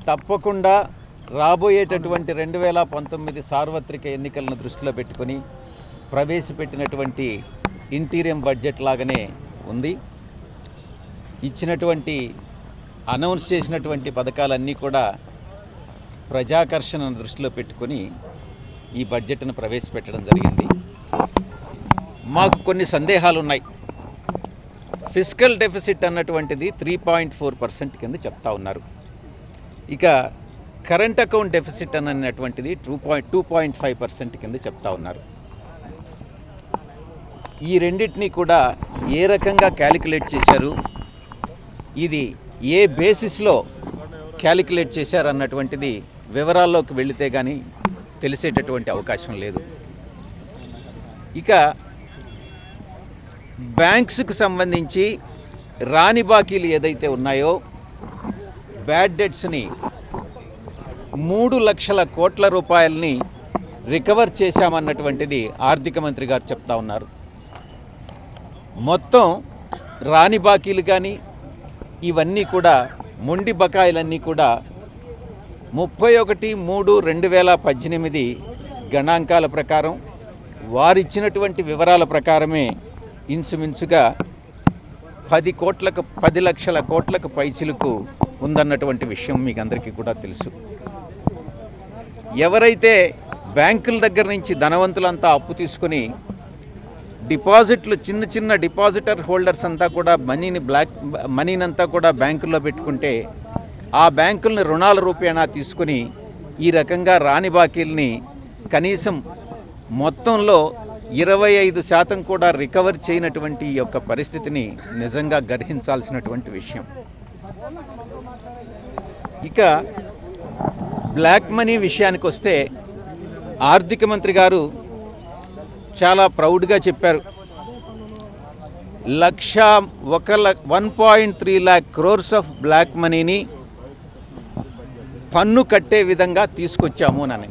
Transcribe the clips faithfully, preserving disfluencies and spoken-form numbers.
తప్పకుండా రాబోయేటటువంటి రెండు వేల పంతొమ్మిది సార్వత్రిక ఎన్నికలను దృష్టిలో పెట్టుకొని ప్రవేశపెట్టినటువంటి ఇంటీరియం బడ్జెట్ లాగానే ఉంది. ఇచ్చినటువంటి అనౌన్స్ చేసినటువంటి పథకాలన్నీ కూడా ప్రజాకర్షణను దృష్టిలో పెట్టుకొని ఈ బడ్జెట్ను ప్రవేశపెట్టడం జరిగింది. మాకు కొన్ని సందేహాలు ఉన్నాయి. ఫిస్కల్ డెఫిసిట్ అన్నటువంటిది త్రీ పాయింట్ ఫోర్ పర్సెంట్ కింద చెప్తా ఉన్నారు. ఇక కరెంట్ అకౌంట్ డెఫిసిట్ అన్నటువంటిది two point two point five percent కింద చెప్తా ఉన్నారు. ఈ రెండింటినీ కూడా ఏ రకంగా క్యాలిక్యులేట్ చేశారు, ఇది ఏ బేసిస్లో క్యాలిక్యులేట్ చేశారు అన్నటువంటిది వివరాల్లోకి వెళితే కానీ తెలిసేటటువంటి అవకాశం లేదు. ఇక బ్యాంక్స్కు సంబంధించి రాని బాకీలు ఏదైతే ఉన్నాయో బ్యాడ్ డెట్స్ని మూడు లక్షల కోట్ల రూపాయలని రికవర్ చేశామన్నటువంటిది ఆర్థిక మంత్రి గారు చెప్తా ఉన్నారు. మొత్తం రాని బాకీలు కానీ ఇవన్నీ కూడా మొండి బకాయిలన్నీ కూడా ముప్పై ఒకటి మూడు రెండు వేల పద్దెనిమిది గణాంకాల ప్రకారం వారిచ్చినటువంటి వివరాల ప్రకారమే ఇంచుమించుగా పది కోట్లకు పది లక్షల కోట్లకు పైచిలకు ఉందన్నటువంటి విషయం మీకు అందరికీ కూడా తెలుసు. ఎవరైతే బ్యాంకుల దగ్గర నుంచి ధనవంతులంతా అప్పు తీసుకుని డిపాజిట్లు చిన్న చిన్న డిపాజిటర్ హోల్డర్స్ అంతా కూడా మనీని బ్లాక్ మనీనంతా కూడా బ్యాంకుల్లో పెట్టుకుంటే ఆ బ్యాంకుల్ని రుణాల రూపేణా తీసుకుని ఈ రకంగా రాని బాకీల్ని కనీసం మొత్తంలో ఇరవై ఐదు శాతం కూడా రికవర్ చేయనటువంటి ఈ యొక్క పరిస్థితిని నిజంగా గర్హించాల్సినటువంటి విషయం. ఇక బ్లాక్ మనీ విషయానికి వస్తే ఆర్థిక మంత్రి గారు చాలా ప్రౌడ్గా చెప్పారు. లక్ష ఒక one point three lakh crores of black మనీని పన్ను కట్టే విధంగా తీసుకొచ్చాము అని.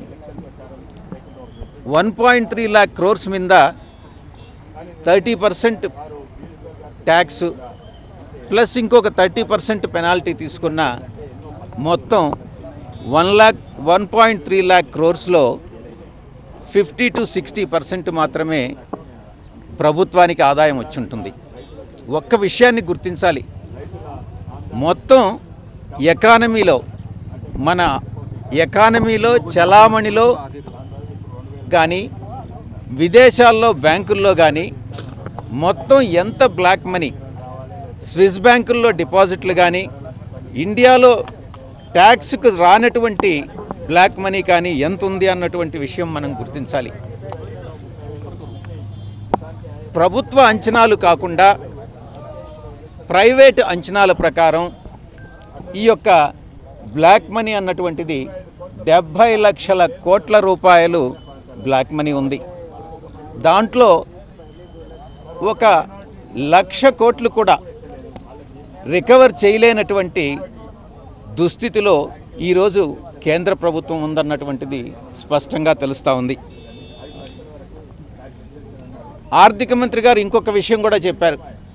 One point three lakh crores మీద థర్టీ పర్సెంట్ ట్యాక్స్ ప్లస్ ఇంకొక థర్టీ పర్సెంట్ పెనాల్టీ తీసుకున్న మొత్తం one lakh one point three lakh క్రోర్స్లో ఫిఫ్టీ టు సిక్స్టీ పర్సెంట్ మాత్రమే ప్రభుత్వానికి ఆదాయం వచ్చి ఉంటుంది. ఒక్క విషయాన్ని గుర్తించాలి, మొత్తం ఎకానమీలో మన ఎకానమీలో చలామణిలో కానీ విదేశాల్లో బ్యాంకుల్లో కానీ మొత్తం ఎంత బ్లాక్ మనీ స్విస్ బ్యాంకుల్లో డిపాజిట్లు కానీ ఇండియాలో ట్యాక్స్కు రానటువంటి బ్లాక్ మనీ కానీ ఎంత ఉంది అన్నటువంటి విషయం మనం గుర్తించాలి. ప్రభుత్వ అంచనాలు కాకుండా ప్రైవేట్ అంచనాల ప్రకారం ఈ యొక్క బ్లాక్ మనీ అన్నటువంటిది డెబ్భై లక్షల కోట్ల రూపాయలు బ్లాక్ మనీ ఉంది. దాంట్లో ఒక లక్ష కోట్లు కూడా రికవర్ చేయలేనటువంటి దుస్థితిలో ఈరోజు కేంద్ర ప్రభుత్వం ఉందన్నటువంటిది స్పష్టంగా తెలుస్తూ ఉంది. ఆర్థిక మంత్రి గారు ఇంకొక విషయం కూడా చెప్పారు.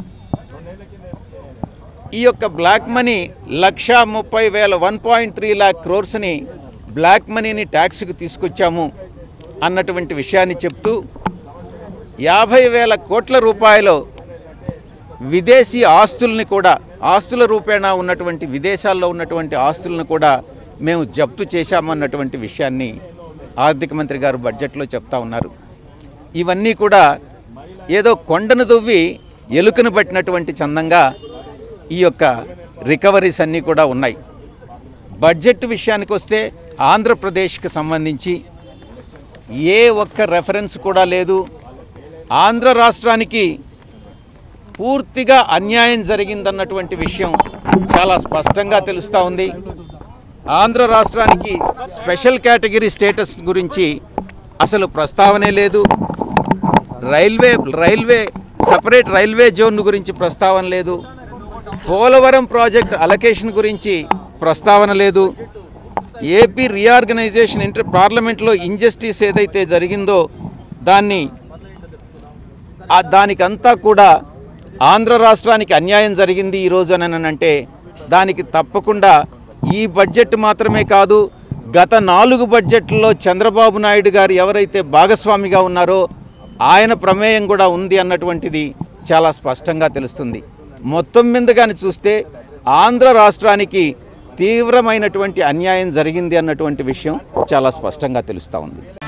ఈ యొక్క బ్లాక్ మనీ లక్ష ముప్పై వేల వన్ పాయింట్ త్రీ ల్యాక్ క్రోర్స్ని బ్లాక్ మనీని ట్యాక్స్కి తీసుకొచ్చాము అన్నటువంటి విషయాన్ని చెప్తూ యాభై వేల కోట్ల రూపాయలు విదేశీ ఆస్తుల్ని కూడా ఆస్తుల రూపేణా ఉన్నటువంటి విదేశాల్లో ఉన్నటువంటి ఆస్తులను కూడా మేము జప్తు చేశామన్నటువంటి విషయాన్ని ఆర్థిక మంత్రి గారు బడ్జెట్లో చెప్తా ఉన్నారు. ఇవన్నీ కూడా ఏదో కొండను దువ్వి ఎలుకను పట్టినటువంటి చందంగా ఈ యొక్క రికవరీస్ అన్నీ కూడా ఉన్నాయి. బడ్జెట్ విషయానికి వస్తే ఆంధ్రప్రదేశ్కి సంబంధించి ఏ ఒక్క రెఫరెన్స్ కూడా లేదు. ఆంధ్ర రాష్ట్రానికి పూర్తిగా అన్యాయం జరిగిందన్నటువంటి విషయం చాలా స్పష్టంగా తెలుస్తూ ఉంది. ఆంధ్ర రాష్ట్రానికి స్పెషల్ కేటగిరీ స్టేటస్ గురించి అసలు ప్రస్తావనే లేదు. Railway railway separate railway zone గురించి ప్రస్తావన లేదు. పోలవరం ప్రాజెక్ట్ అలొకేషన్ గురించి ప్రస్తావన లేదు. ఏపీ రీఆర్గనైజేషన్ ఇంటర్ పార్లమెంట్లో ఇంజస్టిస్ ఏదైతే జరిగిందో దాన్ని దానికంతా కూడా ఆంధ్ర రాష్ట్రానికి అన్యాయం జరిగింది ఈరోజు అని అంటే దానికి తప్పకుండా ఈ బడ్జెట్ మాత్రమే కాదు, గత నాలుగు బడ్జెట్లలో చంద్రబాబు నాయుడు గారు ఎవరైతే భాగస్వామిగా ఉన్నారో ఆయన ప్రమేయం కూడా ఉంది అన్నటువంటిది చాలా స్పష్టంగా తెలుస్తుంది. మొత్తం మీద కానీ చూస్తే ఆంధ్ర రాష్ట్రానికి తీవ్రమైనటువంటి అన్యాయం జరిగింది అన్నటువంటి విషయం చాలా స్పష్టంగా తెలుస్తూ ఉంది.